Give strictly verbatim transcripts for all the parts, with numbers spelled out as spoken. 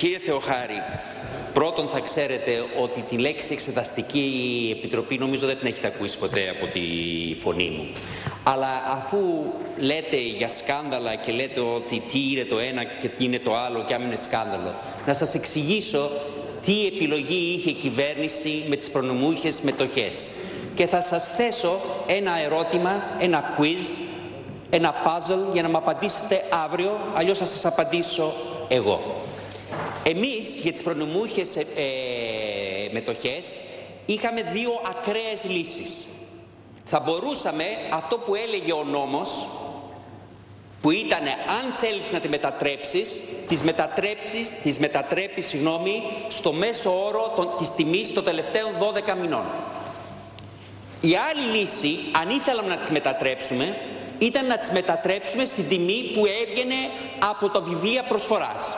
Κύριε Θεοχάρη, πρώτον θα ξέρετε ότι τη λέξη Εξεταστική Επιτροπή νομίζω δεν την έχετε ακούσει ποτέ από τη φωνή μου. Αλλά αφού λέτε για σκάνδαλα και λέτε ότι τι είναι το ένα και τι είναι το άλλο και αν είναι σκάνδαλο, να σας εξηγήσω τι επιλογή είχε η κυβέρνηση με τις προνομιούχες μετοχές. Και θα σας θέσω ένα ερώτημα, ένα quiz, ένα puzzle για να μου απαντήσετε αύριο, αλλιώς θα σας απαντήσω εγώ. Εμείς για τις προνομιούχες ε, ε, μετοχές είχαμε δύο ακραίες λύσεις. Θα μπορούσαμε αυτό που έλεγε ο νόμος, που ήταν αν θέλεις να τη μετατρέψεις, τις μετατρέψεις, τις μετατρέπεις, συγγνώμη, στο μέσο όρο των, της τιμής των τελευταίων δώδεκα μηνών. Η άλλη λύση, αν ήθελαμε να τις μετατρέψουμε, ήταν να τις μετατρέψουμε στην τιμή που έβγαινε από τα βιβλία προσφοράς.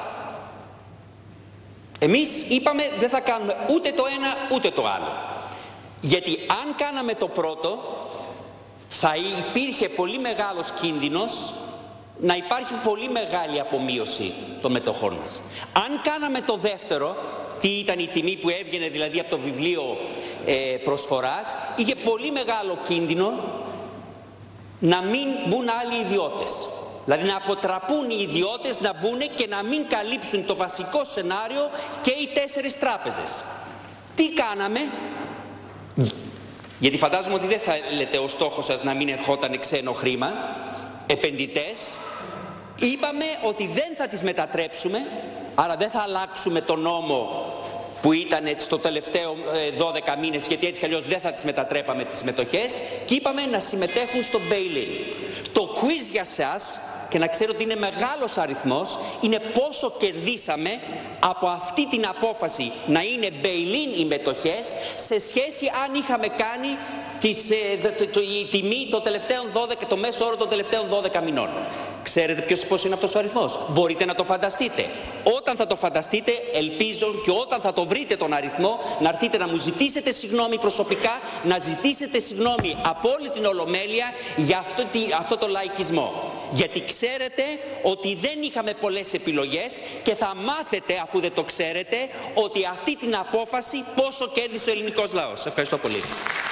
Εμείς είπαμε δεν θα κάνουμε ούτε το ένα ούτε το άλλο. Γιατί αν κάναμε το πρώτο, θα υπήρχε πολύ μεγάλος κίνδυνος να υπάρχει πολύ μεγάλη απομείωση των μετοχών μας. Αν κάναμε το δεύτερο, τι ήταν η τιμή που έβγαινε δηλαδή από το βιβλίο ε, προσφοράς, είχε πολύ μεγάλο κίνδυνο να μην μπουν άλλοι ιδιώτες. Δηλαδή να αποτραπούν οι ιδιώτες να μπουν και να μην καλύψουν το βασικό σενάριο και οι τέσσερις τράπεζες. Τι κάναμε? Γιατί φαντάζομαι ότι δεν θα λέτε ο στόχος σας να μην ερχόταν ξένο χρήμα, επενδυτές. Είπαμε ότι δεν θα τις μετατρέψουμε, άρα δεν θα αλλάξουμε τον νόμο που ήταν έτσι το τελευταίο δώδεκα μήνες, γιατί έτσι κι αλλιώς δεν θα τις μετατρέπαμε τις μετοχές, και είπαμε να συμμετέχουν στο bail-in. Το quiz για σας, και να ξέρω ότι είναι μεγάλος αριθμός, είναι πόσο κερδίσαμε από αυτή την απόφαση να είναι bail-in οι μετοχές σε σχέση αν είχαμε κάνει τις, ε, το, το, η τιμή το, τελευταίο δώδεκα, το μέσο όρο των τελευταίων δώδεκα μηνών. Ξέρετε ποιος, πώς είναι αυτός ο αριθμός? Μπορείτε να το φανταστείτε. Όταν θα το φανταστείτε, ελπίζω και όταν θα το βρείτε τον αριθμό, να έρθετε να μου ζητήσετε συγγνώμη προσωπικά, να ζητήσετε συγγνώμη από όλη την Ολομέλεια για αυτό, αυτό το λαϊκισμό. Γιατί ξέρετε ότι δεν είχαμε πολλές επιλογές και θα μάθετε, αφού δεν το ξέρετε, ότι αυτή την απόφαση πόσο κέρδισε ο ελληνικός λαός. Ευχαριστώ πολύ.